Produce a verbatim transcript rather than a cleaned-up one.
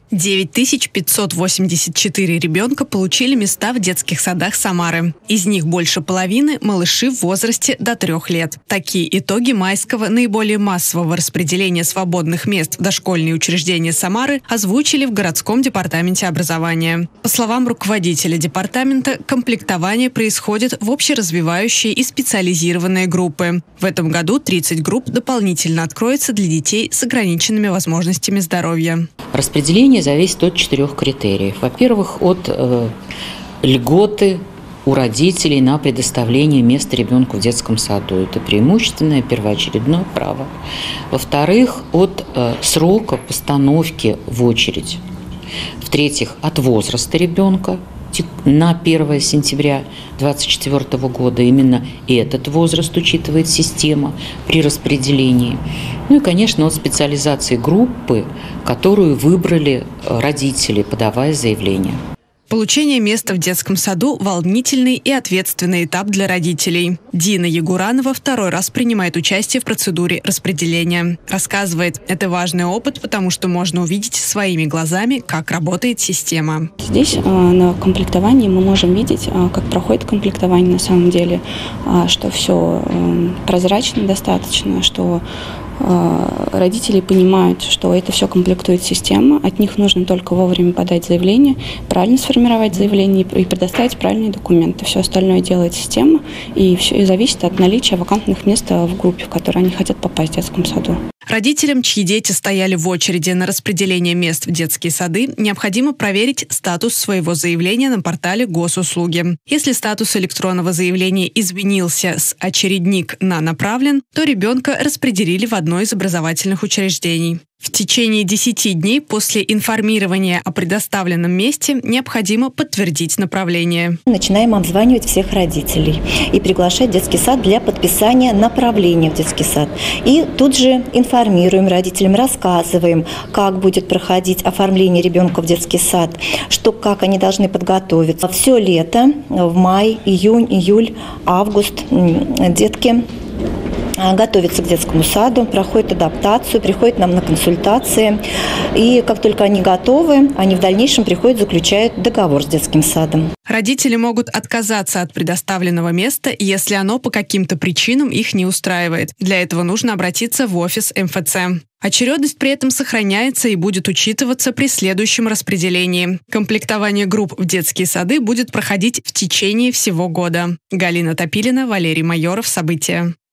девять тысяч пятьсот восемьдесят четыре ребенка получили места в детских садах Самары. Из них больше половины – малыши в возрасте до трех лет. Такие итоги майского наиболее массового распределения свободных мест в дошкольные учреждения Самары озвучили в городском департаменте образования. По словам руководителя департамента, комплектование происходит в общеразвивающие и специализированные группы. В этом году тридцать групп дополнительно откроется для детей с ограниченными возможностями здоровья. Распределение зависит от четырех критериев. Во-первых, от э, льготы у родителей на предоставление места ребенку в детском саду. Это преимущественное первоочередное право. Во-вторых, от э, срока постановки в очередь. В-третьих, от возраста ребенка. На первое сентября две тысячи двадцать четвёртого года именно этот возраст учитывает система при распределении. Ну и, конечно, от специализации группы, которую выбрали родители, подавая заявление. Получение места в детском саду – волнительный и ответственный этап для родителей. Дина Ягуранова второй раз принимает участие в процедуре распределения. Рассказывает, это важный опыт, потому что можно увидеть своими глазами, как работает система. Здесь на комплектовании мы можем видеть, как проходит комплектование на самом деле, что все прозрачно достаточно, что родители понимают, что это все комплектует система, от них нужно только вовремя подать заявление, правильно сформировать заявление и предоставить правильные документы. Все остальное делает система, и все и зависит от наличия вакантных мест в группе, в которую они хотят попасть в детском саду. Родителям, чьи дети стояли в очереди на распределение мест в детские сады, необходимо проверить статус своего заявления на портале Госуслуги. Если статус электронного заявления изменился с «очередник» на «направлен», то ребенка распределили в одно из образовательных учреждений. В течение десяти дней после информирования о предоставленном месте необходимо подтвердить направление. Начинаем обзванивать всех родителей и приглашать в детский сад для подписания направления в детский сад. И тут же информируем родителям, рассказываем, как будет проходить оформление ребенка в детский сад, что, как они должны подготовиться. Все лето, в май, июнь, июль, август детки готовятся к детскому саду, проходят адаптацию, приходят нам на консультации. И как только они готовы, они в дальнейшем приходят, заключают договор с детским садом. Родители могут отказаться от предоставленного места, если оно по каким-то причинам их не устраивает. Для этого нужно обратиться в офис эм эф цэ. Очередность при этом сохраняется и будет учитываться при следующем распределении. Комплектование групп в детские сады будет проходить в течение всего года. Галина Топилина, Валерий Майоров. События.